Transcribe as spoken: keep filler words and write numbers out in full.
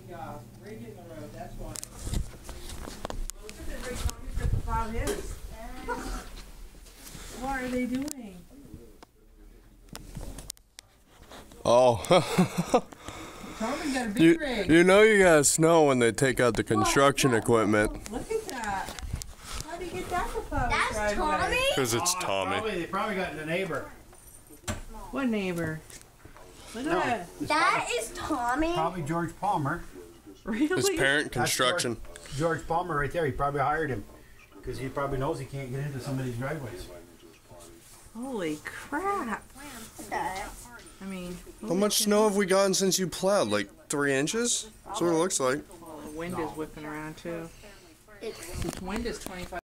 Yeah, reading the road, that's why. Well, look at the Ray Tommy's got the plow his. What are they doing? Oh. Tommy got a big you, rig. you know you got snow when they take out the construction Look, equipment. Look at that. How do you get that to plow That's the driveway? Tommy? Because it's Oh, Tommy. Probably, they probably got the neighbor. What neighbor? Look at No. that. That is Tommy. Probably George Palmer. Really? His parent That's construction. George, George Palmer right there. He probably hired him because he probably knows he can't get into some of these driveways. Holy crap. I mean, How much snow have we gotten since you plowed? Like three inches? That's what it looks like. well, the wind is whipping around too. It's The wind is twenty-five.